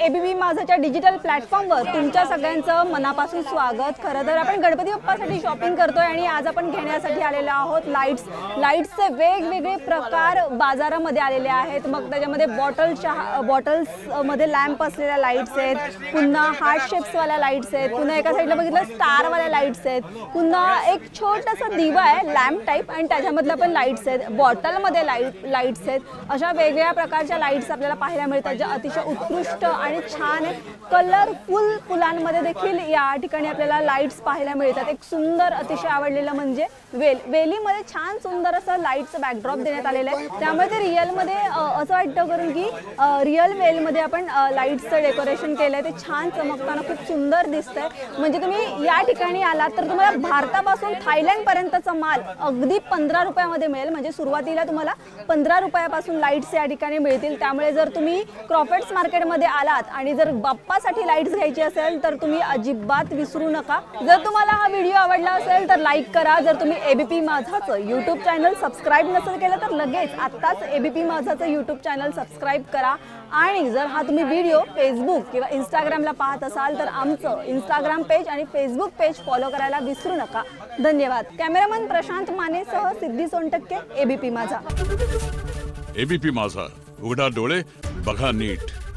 ABP माझाच्या digital प्लॅटफॉर्मवर तुमच्या सगळ्यांचं मनापासून स्वागत। खरं तर आपण गणपती बाप्पासाठी शॉपिंग करतोय आणि आज आपण घेण्यासाठी आलेलो आहोत लाईट्सचे वेगवेगळे प्रकार बाजारामध्ये आलेले आहेत। मग त्याच्यामध्ये बॉटल्स मध्ये लॅम्प असलेल्या लाईट्स आहेत, पुन्हा हार्ट शेप्स वाल्या लाईट्स आहेत, पुन्हा एका साईडला बघितलं स्टार वाल्या लाईट्स आहेत, पुन्हा एक छोटासा दिवा आहे लॅम्प टाइप आणि त्याच्यामधलं पण लाईट्स आहेत, बॉटलमध्ये लाईट्स आहेत। अशा वेगवेगळ्या प्रकारच्या लाईट्स आपल्याला पाहायला मिळतात ज्या अतिशय उत्कृष्ट आणि छान कलरफुल फुलांमध्ये देखील या ठिकाणी आपल्याला लाईट्स पाहायला मिळतात। एक सुंदर अतिशय आवडलेलं म्हणजे वेलीमध्ये छान सुंदर असं लाईटचं बॅकड्रॉप देण्यात आलेलं आहे, त्यामुळे ते रिअलमध्ये असं वाटतं करून की रिअल वेलमध्ये आपण लाईट्सचं डेकोरेशन केलं आहे, ते छान चमकताना खूप सुंदर दिसतंय। म्हणजे तुम्ही या ठिकाणी आलात तर तुम्हाला भारतापासून थायलंडपर्यंतचा माल अगदी 15 रुपयामध्ये मिळेल। म्हणजे सुरुवातीला तुम्हाला 15 रुपयापासून लाईट्स या ठिकाणी मिळतील। त्यामुळे जर तुम्ही क्रॉफर्ड्स मार्केटमध्ये आलात आणि जर बाप्पासाठी लाईट्स घ्यायची असेल तर तुम्ही अजिबात विसरू नका। जर तुम्हाला हा व्हिडिओ आवडला असेल तर लाईक करा। जर तुम्ही एबीपी माझाचं यूट्यूब चॅनल सबस्क्राईब नसेल केलं तर लगेच आत्ताच एबीपी माझाचं यूट्यूब चॅनल सबस्क्राईब करा। आणि जर हा तुम्ही व्हिडिओ फेसबुक किंवा इंस्टाग्रामला पाहत असाल तर आमचं इंस्टाग्राम पेज आणि फेसबुक पेज फॉलो करायला विसरू नका। धन्यवाद। कॅमेरामन प्रशांत मानेसह सिद्धी सोनटक्के, एबीपी माझा। एबीपी माझा, उघडा डोळे बघा नीट।